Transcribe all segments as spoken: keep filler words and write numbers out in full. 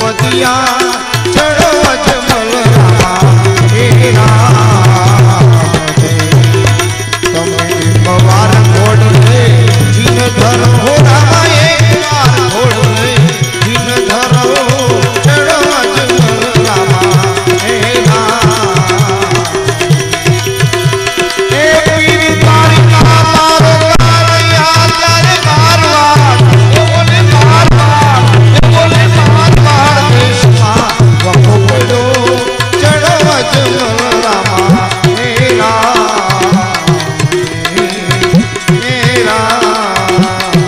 गोदिया चढ़ो अजमल रामा हे राम तमे एक बार घोड़ ले जिन धरो हो रामा एक बार घोड़ ले जिन धरो चढ़ो अजमल रामा हे राम ए पीर तारिका मारो कालिया तारे मारवाड़ ओ बोले मारवाड़ ए बोले मारवाड़ देशमा वको पड़ो चढ़ो अजमल रामा हे राम हे राम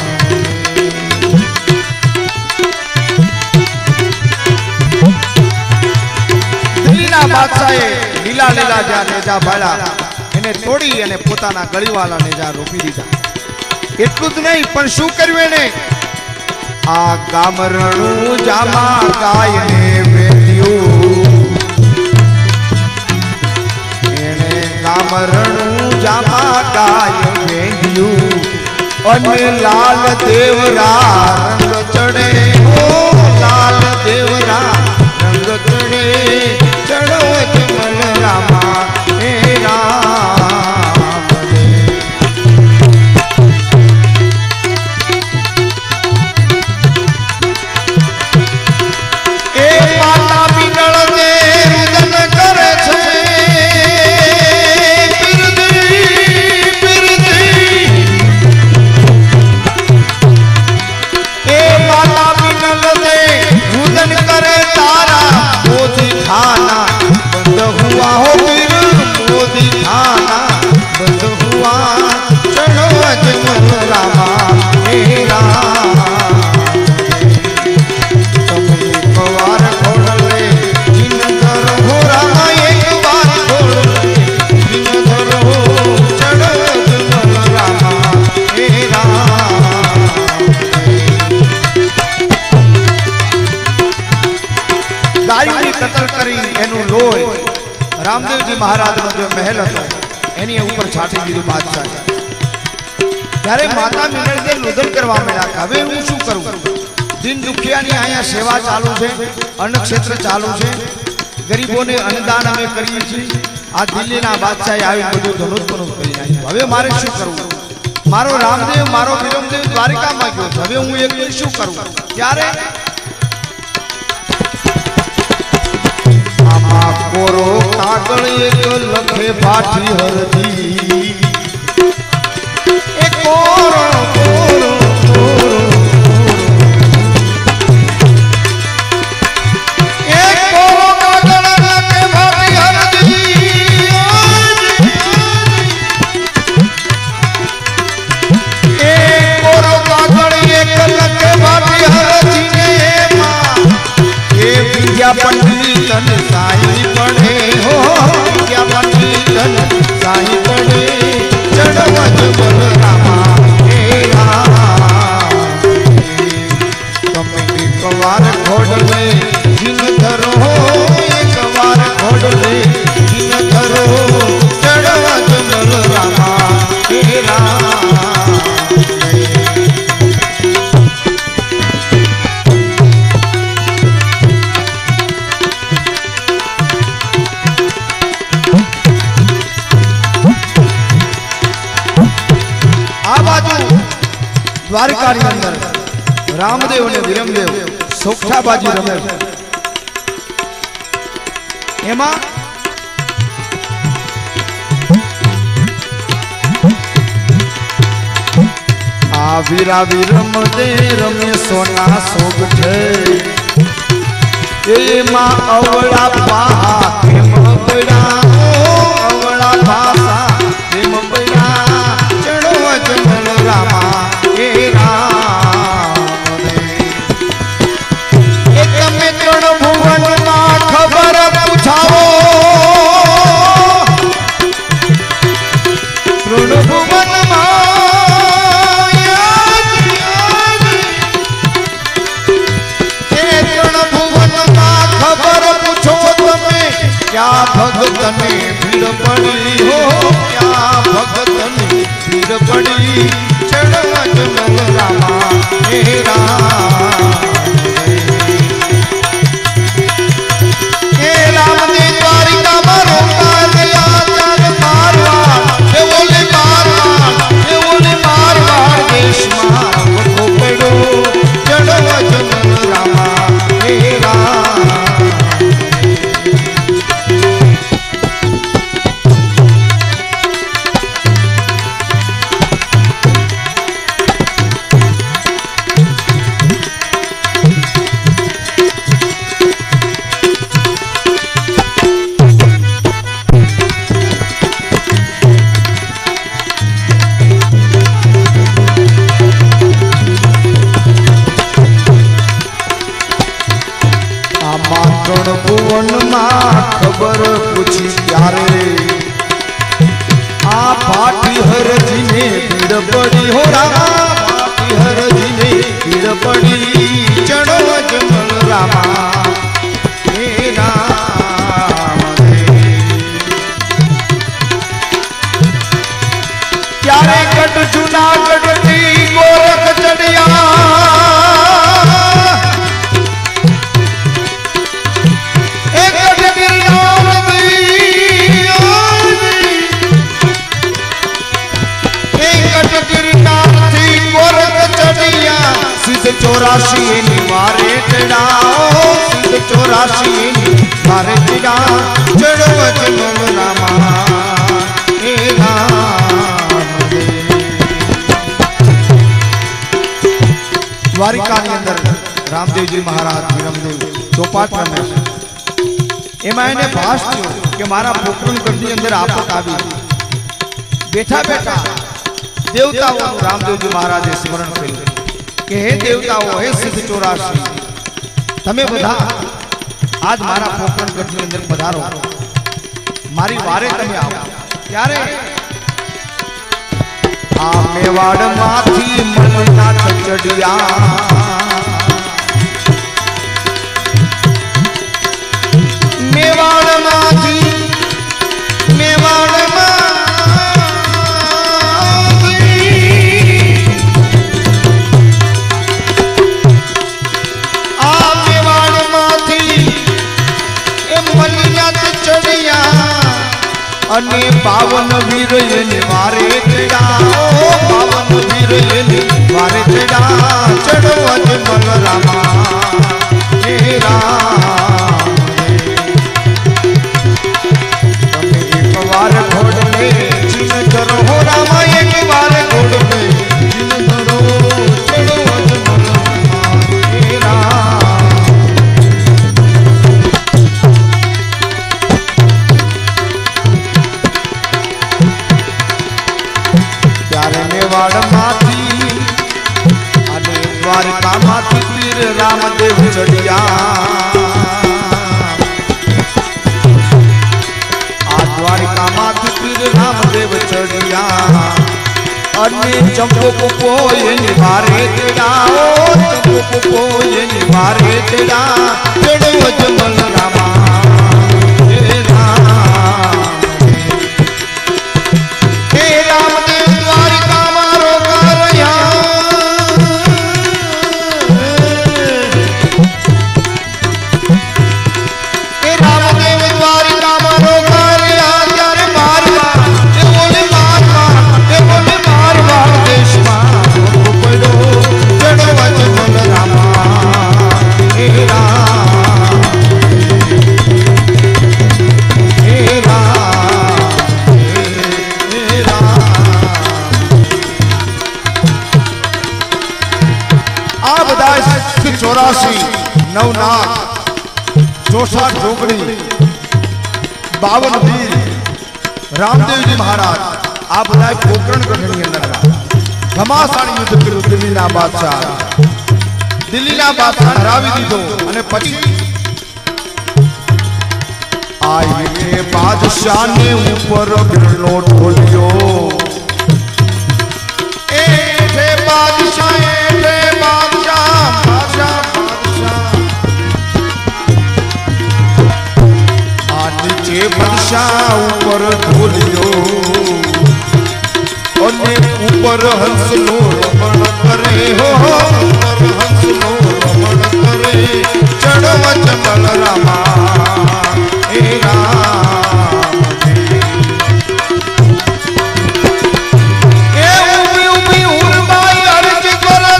દિલ્હીના બાદશાહે લીલા લીલા જ્યાં નેજા ભાળ્યા એને તોડી અને પોતાના ગળીવાળા નેજા રોપી દીધા એટલું જ નહીં પણ શું કર્યું એને આ ગામરણું જામા ગાયને વેદ્યું એને ગામરણું જામા ગાય વેદ્યું અને લાલ દેવરા રંગ ચડે ઓ લાલ દેવરા रंग चढ़े चढ़ो अजमल रामा हे राम ए माता बिगड़ दे रुदन करे छे बिरदी बिरदी ए माता बिगड़ दे रुदन करे मोदी खाना बंद हुआ हो फिर मोदी खाना बंद हुआ चढ़ो अजमल रामा हे राम तुम एक बार घोड़ ले जिन धरो हो रामा एक बार घोड़ ले जिन धरो चढ़ो अजमल रामा हे राम गायों कतल करी एनु लोय रामदेव जी महाराज नो जो महल હતો એની ઉપર છાટી દીધું બાદશાહ ત્યારે માતા મિનળદેવ રુદન કરવા માંડ્યા હવે હું શું કરું દિન દુખિયાની આયા સેવા ચાલુ છે અન્ન ક્ષેત્ર ચાલુ છે ગરીબોને અન્નદાન અમે કરીએ છીએ આ દિલ્હીના બાદશાહે આવી બધું ધનુષ્પનું કરી નાખ્યું હવે મારે શું કરવું મારો રામદેવ મારો વિરમદેવ દ્વારિકામાં ગયો હવે હું એક શું કરું ત્યારે कोरो कागल एक लखे पाठी हरदी एक कोरो कोरो कोरो एक कोरो कागल लखे पाठी हरदी एक कोरो कागल एक लखे पाठी हरदी ने मां ये विद्या पंडितन साई पढ़े हो क्या पंडितन साई पढ़े चढ़ो अजमल रामा हे राम तुम एक बार घोड़ ले जिन धरो एक बार घोड़ ले जिन धरो चढ़ो अजमल रामा हे राम द्वारिका नी अंदर रामदेव ने विरमदेव सोख्ठाबाजी रमे एमा आ वीरा विरम दे रमे सोना सोगठे एमा अवड़ा पा केम बड़ा अवड़ा भाषा केम बड़ा चढ़ो अजमल रामा हे राम एक में तृण भुवन मा खबर पूछाओ तृण भुवन मा तृण भुवन मा खबर पूछो तमे क्या भगत ने भीड़ पड़ी हो क्या भगत ने भीड़ पड़ी चढ़ो अजमल रामा हे राम आमा त्रण भुवन में खबर पूछी प्यारे आ पाटी हर जी ने भीड़ पड़ी हो रामा पाटी हर जी ने भीड़ पड़ी चढ़ो जमल रामा हे राम क्यारे कट जूनागढ़ की गोरख चढ़िया चौरासी निवारे चढ़ा सिद्ध चौरासी निवारे चढ़ा चढ़ो जमल रामा हे राम द्वारिका अंदर रामदेव जी महाराज रामदेव चौपाट रमे एमा एने भास थयो के मारा पोखरण गढ़नी अंदर आपत आवी बैठा बैठा देवताओं रामदेव जी महाराजे स्मरण कर्યું के हे देवताओं हे सिद्ध चौरासी तमे बधा आज मारा पोखरण गढ़नी अंदर पधारो मारी वारे तमे आओ त्यारे आ मेवाड़ माथी मलनाथ चढ़िया मेवाड़ माथी मेवाड़ अने पावन वीर निवारे चढ़ा पावन वीर निवारे चढ़ा चढ़ो अजमल रामा हे राम तमे एक बार घोड़ ले जिन धरो हो रामा एक बार घोड़ ले जिन धरो चढ़ो अजमल रामा हे राम द्वारका माथी पीर रामदेव चढ़िया आ द्वारका माथी पीर रामदेव चढ़िया अन्य चंपो को ये निवारे तेरा ओ चंपो को ये निवारे तेरा चढ़ो जमल रामा हे राम हे रामदेव द्वारका मारो करया चौरासी नवनाथ चौसठ जोगड़ी बावन वीर रामदेव जी महाराज आ बधाय पोखरण गढ़नी अंदर घमासाणी युद्ध कर्યું दिल्लीना बादशाह दिल्लीना बादशाह हरावी दीधो अने पछी आई के बादशाह ने ऊपर बिरलो ढोलियो ए थे बादशाह ए थे बादशाह नीचे बादशाह ऊपर ढोलियो और ऊपर हंस लो रमण करे हो ऊपर हंस लो रमण करे चढ़ो जमल रामा हे राम ए उबी उबी उर्बाई अर्ज करे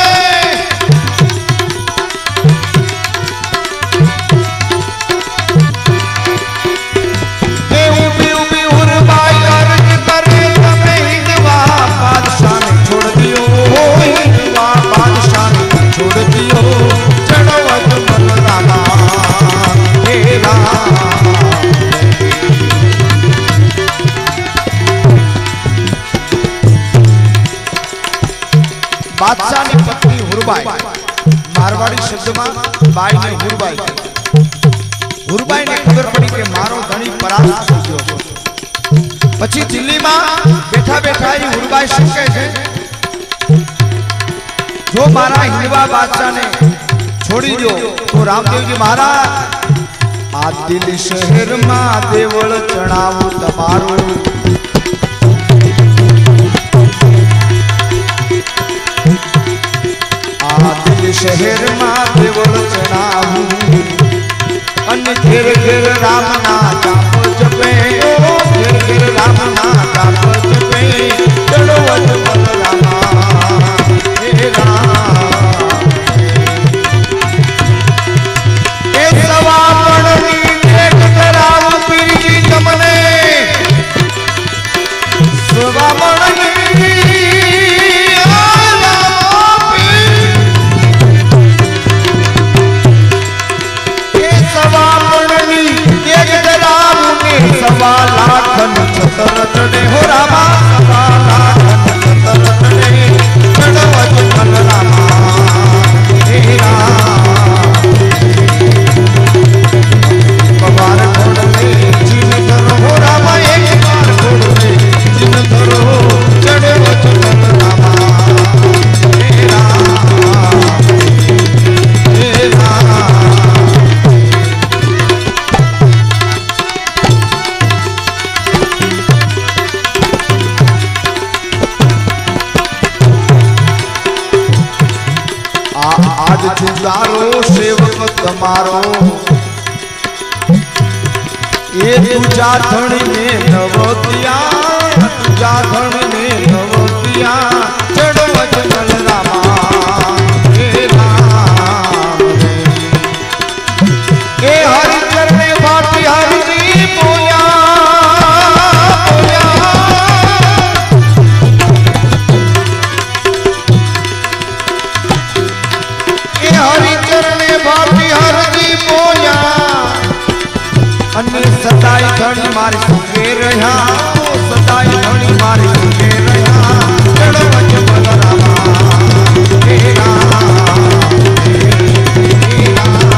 छे उबी उबी उर्बाई अर्ज करे तमे हिंदवा बादशाह ने छोड़ दियो हिंदवा बादशाह खबर पड़ी कि मारो धनी परास्त થઈ ગયો। પછી દિલ્હીમાં બેઠા બેઠા એ હુરબાઈ શું કહે છે, જો મારા હિંદવા બાદશાહને છોડી દો તો રામદેવજી મહારાજ આ દિલ્હી શહેરમાં દેવળ ચણાવું તમારું। આ દિલ્હી શહેરમાં દેવળ ચણાવું અને ઘેર ઘેર રામના જાપ જપે, ઘેર ઘેર રામના જાપ જપે, ચડવત બલરામા હે રામ। એ સવાપણની દેખ કરાવ પીરજી તમને, સવાપણની सवा लाखन छतर चढ़े हो रामा, सवा लाखन छतर चढ़े चढ़वत बलरामा हे राम। बार घोड़ में चिन्ह धरो हो रामा, एक बार घोड़ में चिन्ह धरो चढ़वत बलरामा हे राम हे राम। आज तुजारो सेवक तमारो, ये तुझा धनी में नवतिया, तुझा धनी में नवतिया, चढ़वत बलरामा हे राम। ए हरिचर ने बाटी हरि बोया बोया, हरिचरणे भाटी हरदी बोया, अन्य सदाई धनी मारी सुखे रहा, सदाई धनी मारी सुखे रहा, चढ़वत बलरामा हे राम हे राम।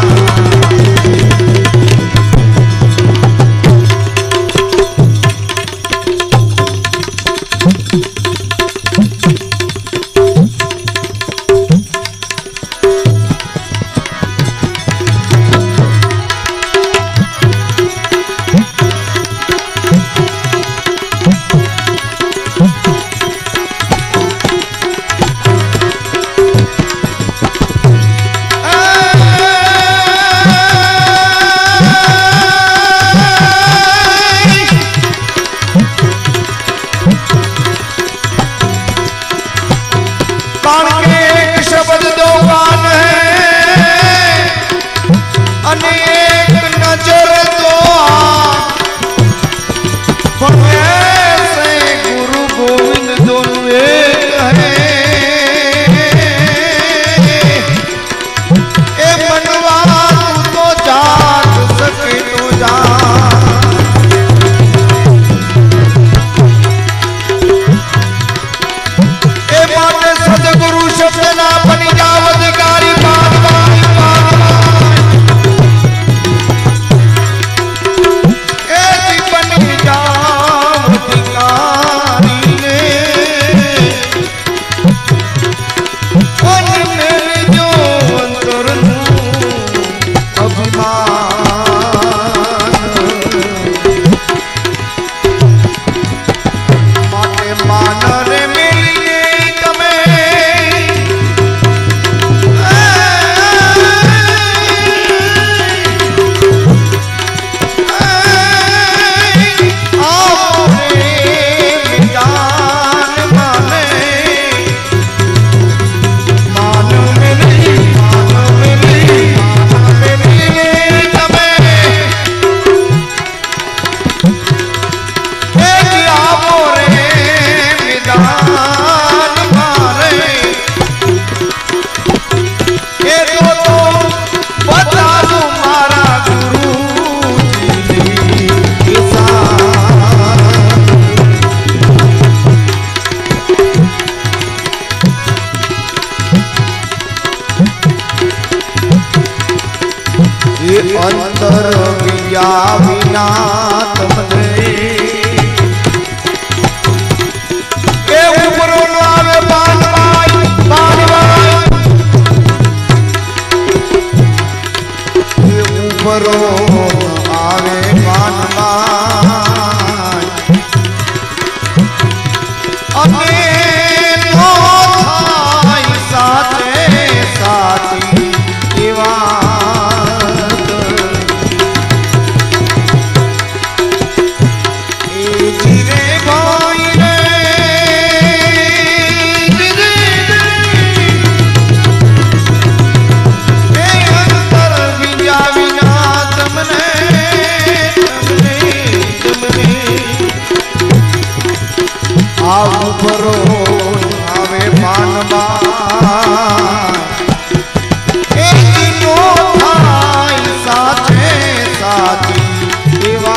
ये अंतर विया विना तमने के ऊपरो आवे बानवाई बानवाई ये ऊपरो आवे बानवाई अने नो थाई साथे साथी एवा ऊपरो आवे बानवा एक नो थाई साथे साथी एवा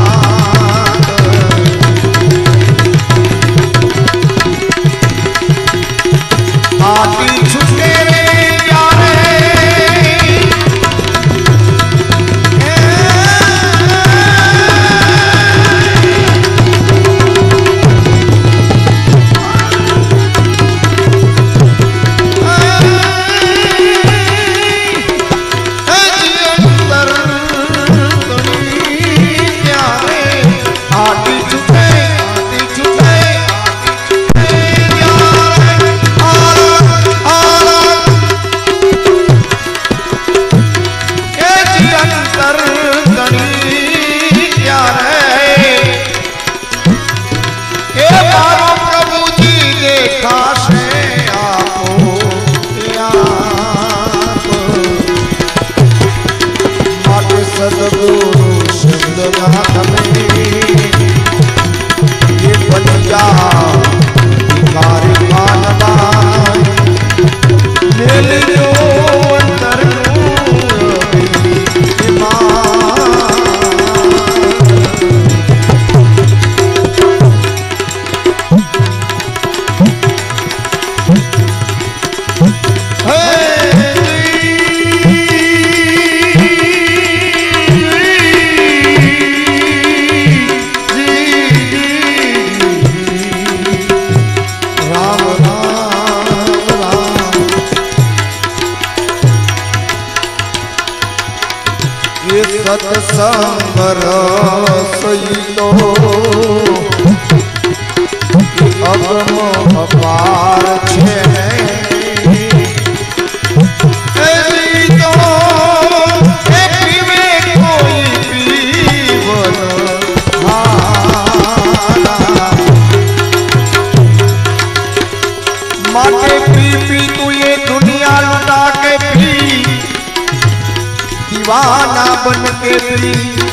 आटी छुटे रे यारे सत्संग रसइतो अगम अपार छे तो ए पीवे कोई पीवन माटे पी पी तू ये दुनिया लुटा के पी दीवाना बन के पी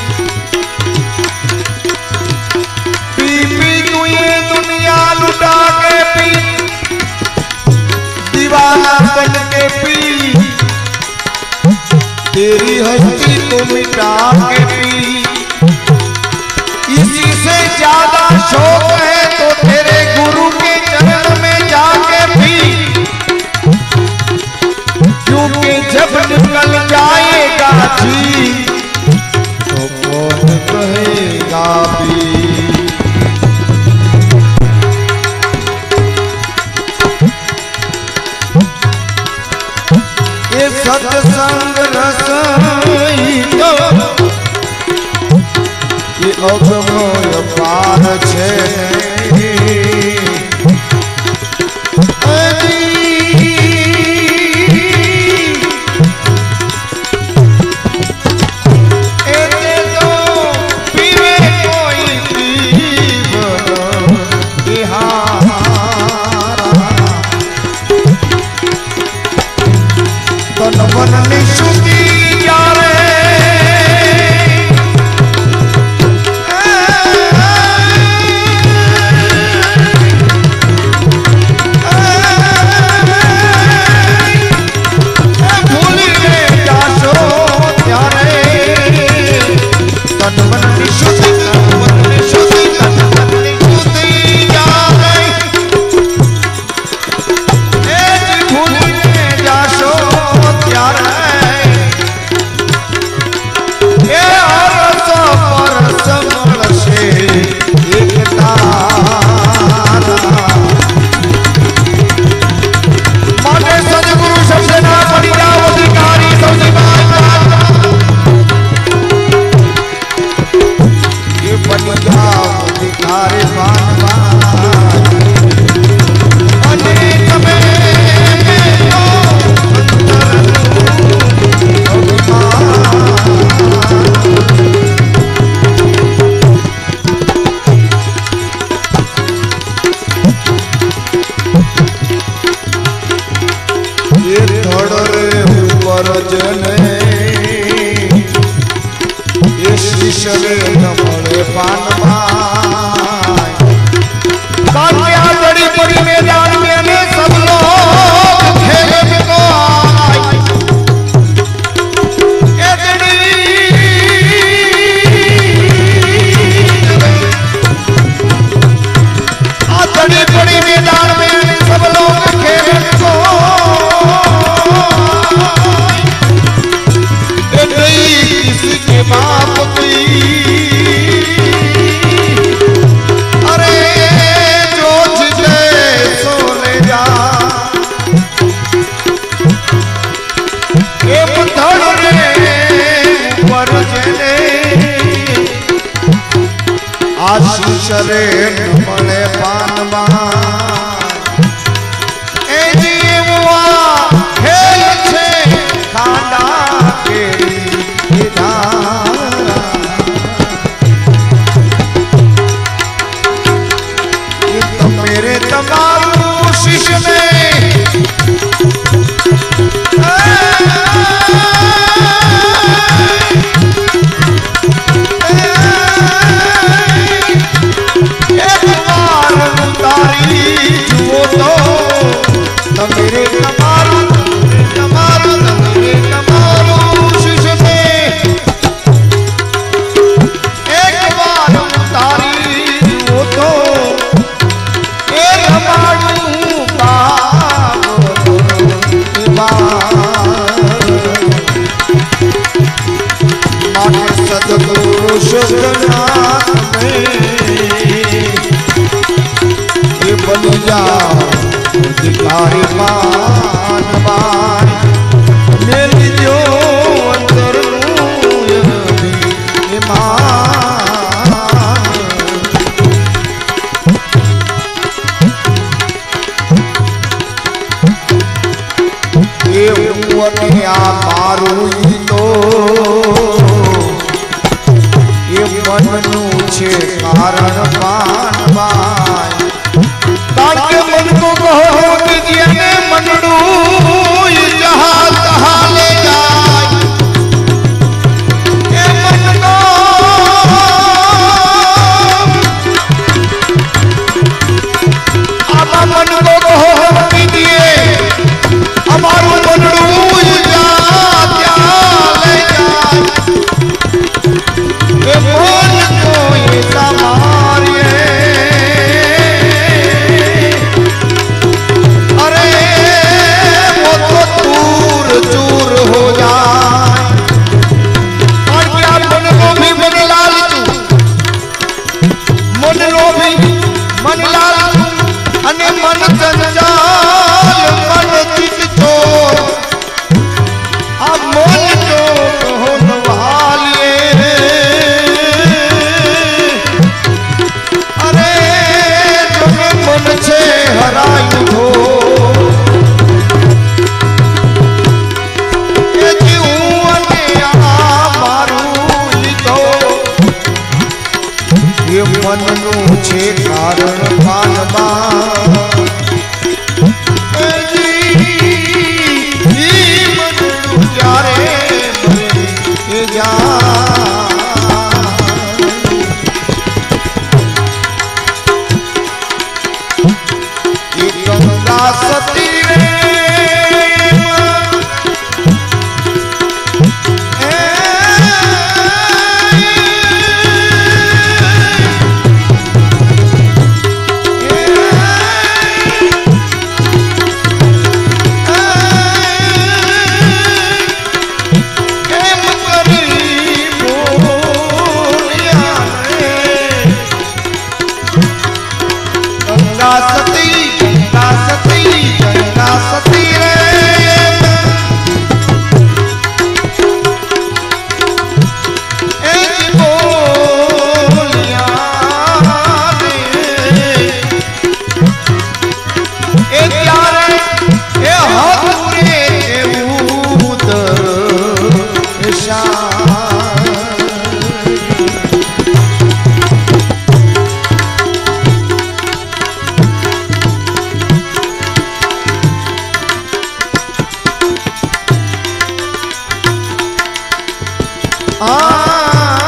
पी पी तू ये दुनिया लुटा के पी दीवाना बन के पी तेरी हस्ती तो मिटा के पी इसी से ज्यादा शौक है तो तेरे गुरु के चरण में जाके पी क्योंकि जब निकल जाएगा जी तो कौन कहेगा भी ये सत्संग रसइतो ये अगम पार छे ये शीशरे न मले पानवाई बातिया बड़ी बड़ी मैदान में ने सब लोग खेले को आई बड़ी बड़ी मैदान में सब लोग खेले को किसी के बाप की अरे जो जिसे सो ले जा ये पत्थर पर चले आशीष रे मले पानवा ए जीवा खेल छे खांडा केरी तो मेरे तमारू शिष्य ने एक बार उतारी जुओ तो मेरे तमारू तमारू मेरे तमारू शिष्य ने एक बार उतारी जुओ तो सदगुरु शुभनाथ में ये बलिया अधिकारी मानवाई मेरी जो अंतर ये उनिया मारू तो ये मननु छे कारण पानवाई ताके मन को कहो कीजिए ने मनडू जहां तहां ले जाए ये मन को अब मन को कहो कीजिए हमारू मनडू जा क्या ले जाए ये मन को ये समारिए अरे वो तो चूर चूर हो जाए और क्या मन लोभी मन लालचू मन लोभी मन लालचू अने मन जंजाल मन चित चोर अब मन जो हो नवालिए अरे जो मन छे हरायु हो ये जीवन आ मारू लीधो ये मननु छे कारण पानवा सती आ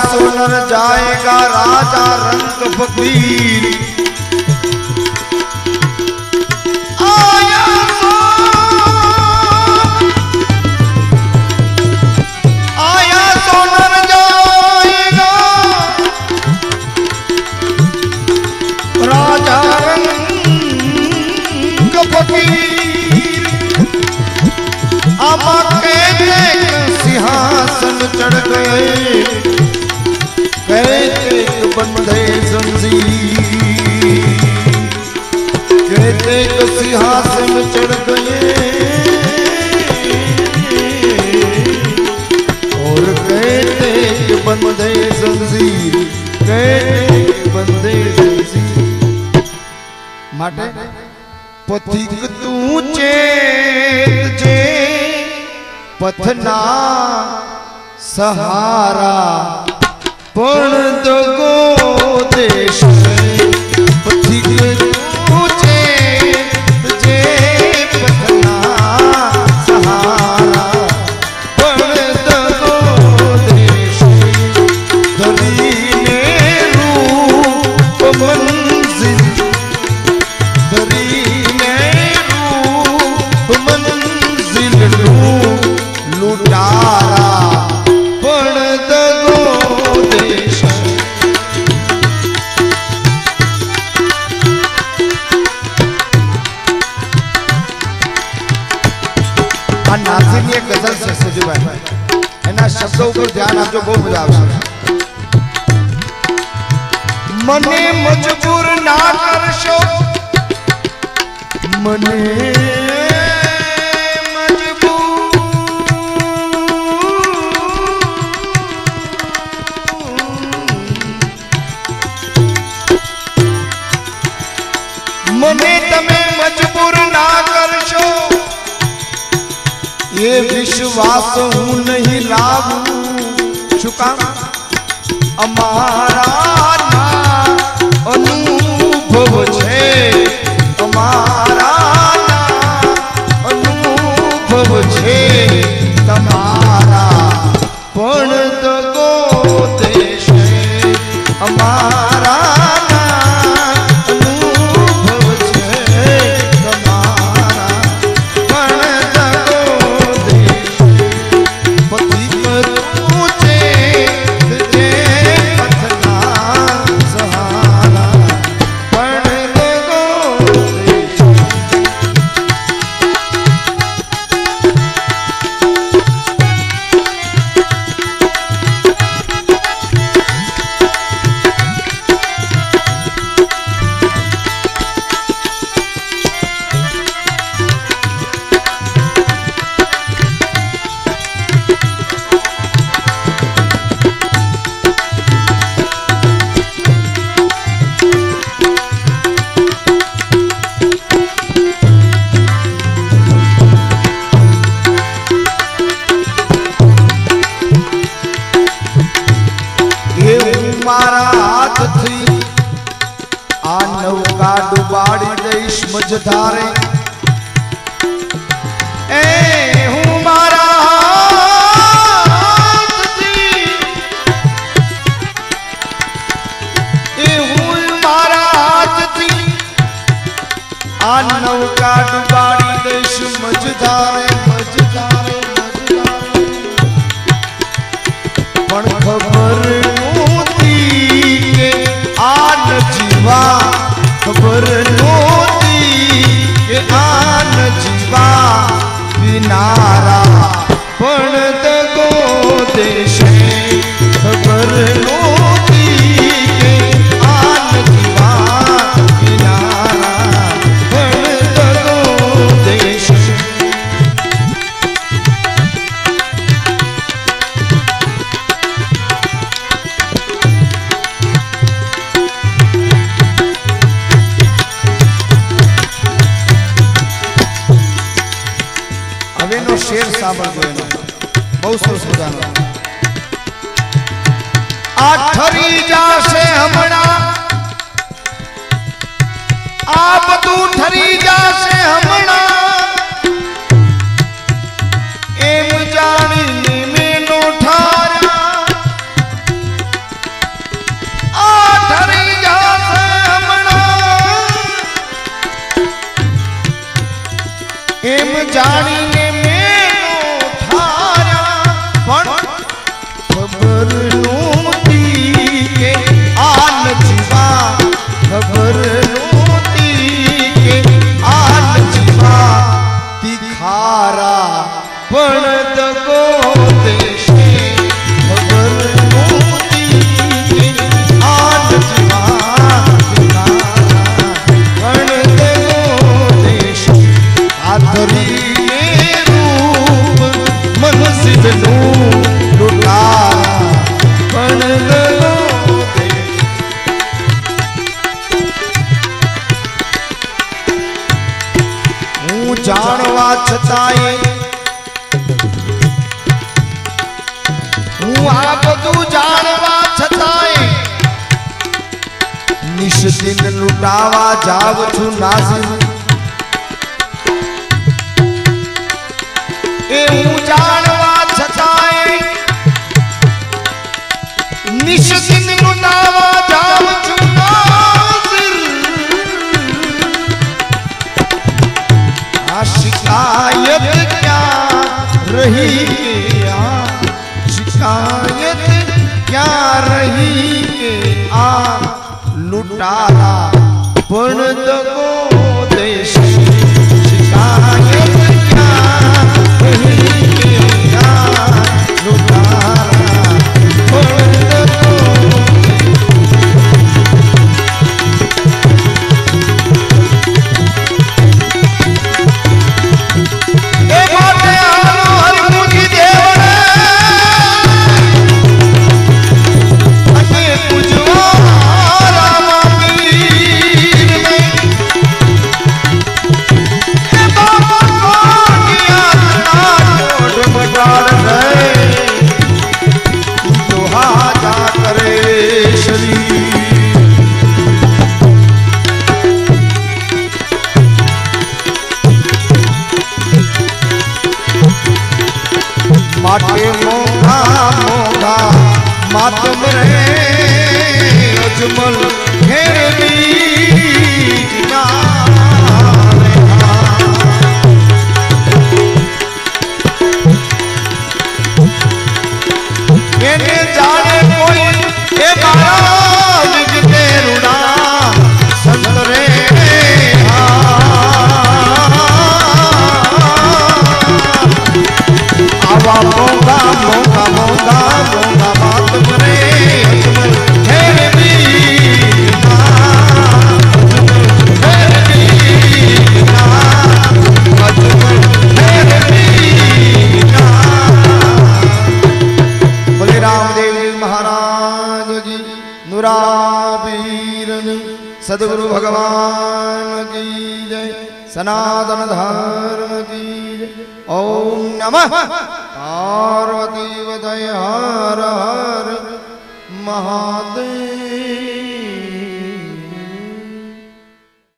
सोनर जाएगा राजा रंग फकीर। आया सो आया सोनर जाएगा राजा रंग फकीर। आमा कहते सिंहासन चढ़ गए, कहते बंधे जंजीर, कहते सिंहासन चढ़ गए और कहते बंधे जंजीर, कहते बंधे जंजीर। माटे पथिक तू चेत जे पथना सहारा पण दगो देश पथिक तू चेत जे पथना सहारा पण दगो देश। धरी ने रूप मंजिल, धरी ने रूप मंजिल लुटारा पण दगो देश। नाज़िम ये गजल से सजी भाई एना शब्दों पर ध्यान आपको बहुत मजा आवशे। मने मजबूर ना करशो, मने मने तमे मजबूर ना करशो, ये विश्वास हूँ नहीं लाभू चुका अमारा ना अनुभव छे, अमारा ना अनुभव छे तमारा पण दगो देश। अमारा मझधारे ए हूँ मारा हाथ थी, ए हूँ मारा हाथ थी आ नौका डुबाड़ी देश मझधारे मझधारे मझधारे। पण खबर नोती के आन जीवा, खबर नोती के आन जीवा किनारा पण दगो देश। खबर नोती के आन जीवा किनारा पण दगो देश। शेर सांभळજો એનો બહુ સરસ મજાનો। આ ઠરી જાશે હમણા, આ બધું ઠરી જાશે હમણા, એમ જાણીને મેનો ઠાર્યા जानी ने थारा पण खबर नोती के आन जीवा खबर नोती के आन जीवा तिखारा पण दगो देशे खबर नोती के आन जीवा तिखारा पण दगो देशे आधरी जानवा छताए हूँ आ बधु जानवा छताए निश दिन लुटावा जाव छु नाज़िर ए हूँ जानवा छताए निश दिन लुटावा जाव छु शिकायत क्या रही के आ शिकायत क्या रही के आ लुटारा पण दगो देश शिकायत क्या रही के आ लुटारा पण दगो माटे मोगा मोगा मातम रे अजमल घेर बीज ना मैंने जाने कोई ए बारा निज तेरुड़ा संतरे आवा मोगा मोगा मोगा मोगा बात मरे अजमल घेर बीना घेर बीना अजमल घेर बीना। बोले रामदेव जी महाराज की नुराबीरन सदगुरु भगवान की जय सनातन धर्म की जय। ओम नमः पार्वती वदय हर हर महादेव।